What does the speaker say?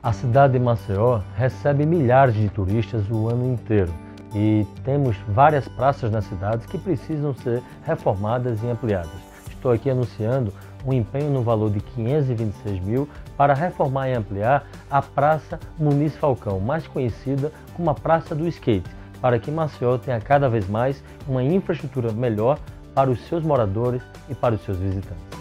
A cidade de Maceió recebe milhares de turistas o ano inteiro e temos várias praças na cidade que precisam ser reformadas e ampliadas. Estou aqui anunciando um empenho no valor de 526 mil para reformar e ampliar a Praça Muniz Falcão, mais conhecida como a Praça do Skate, para que Maceió tenha cada vez mais uma infraestrutura melhor para os seus moradores e para os seus visitantes.